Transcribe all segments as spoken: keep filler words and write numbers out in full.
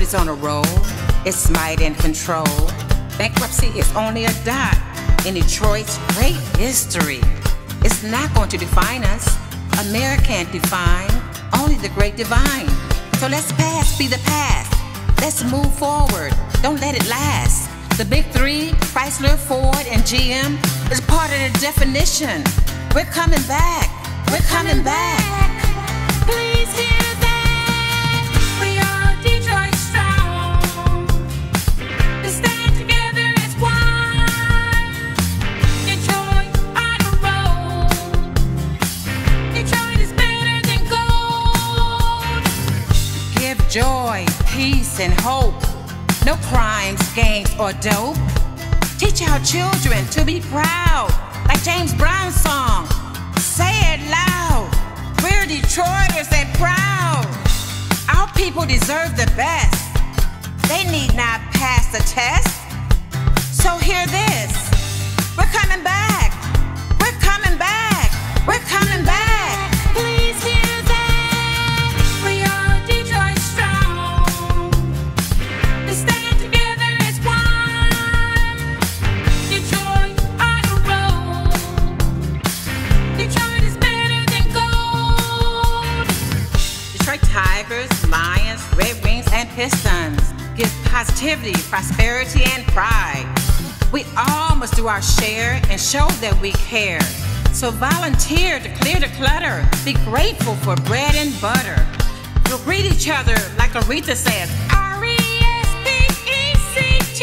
always on a roll. It's might and control. Bankruptcy is only a dot in Detroit's great history. It's not going to define us. America can't define, only the great divine. So let's pass, be the past. Let's move forward, don't let it last. The big three, Chrysler, Ford, and G M, is part of the definition. We're coming back, we're coming back. Please hear that, we are Detroit strong. To stand together as one. Detroit on the road. Detroit is better than gold. Give joy, peace, and hope. No crimes, gangs, or dope. Teach our children to be proud, like James Brown's song. Say it loud. We're Detroiters and proud. Our people deserve the best. They need not pass the test. So hear this. We're coming back. We're coming back. We're coming back. Please hear that, we are Detroit strong. To stand together as one. Detroit on the road. Detroit is better than gold. Detroit Tigers, Lions, Red Wings, and Pistons give positivity, prosperity, and pride. We all must do our share and show that we care. So volunteer to clear the clutter. Be grateful for bread and butter. We'll greet each other like Aretha says, R E S P E C T.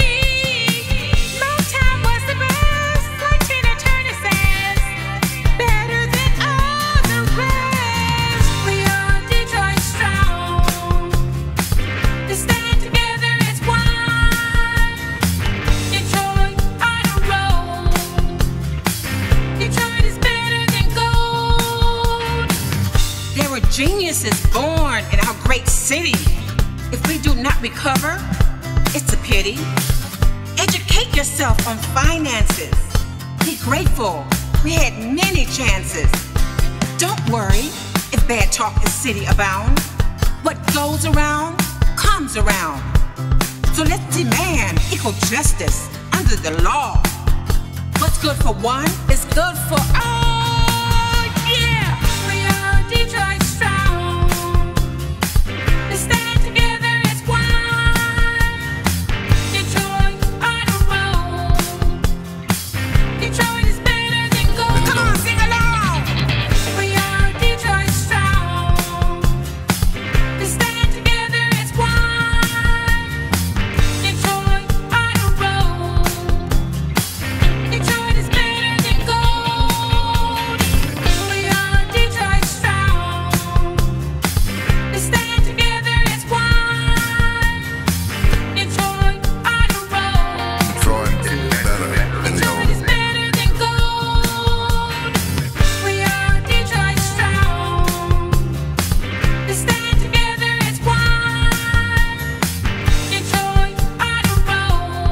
Motown was the best, like Tina Turner says. Better than all the rest. We are Detroit strong. To stand together as one. Detroit on the road. Detroit is better than gold. There were geniuses born in our great city. If we do not recover, it's a pity. Educate yourself on finances. Be grateful, we had many chances. Don't worry if bad talk in city abound. What goes around, comes around. So let's demand equal justice under the law. What's good for one is good for all, yeah! We are Detroit strong. To stand together as one. Detroit on the road. Detroit is better than gold. Come on, sing along! We are Detroit strong. To stand together as one. Detroit on the road. Detroit is better than gold. We are Detroit strong. To stand together as one. Detroit on the road. Detroit is better than Detroit is gold. better than gold. We are Detroit strong. To stand together as one. Detroit on the road.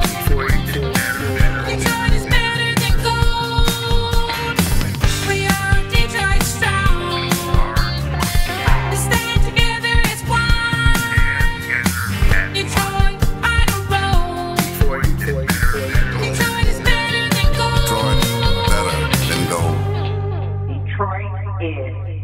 Detroit is better than gold. We are Detroit strong. To stand together as one. Detroit on the road. Detroit is better than gold. Detroit better than gold. Detroit is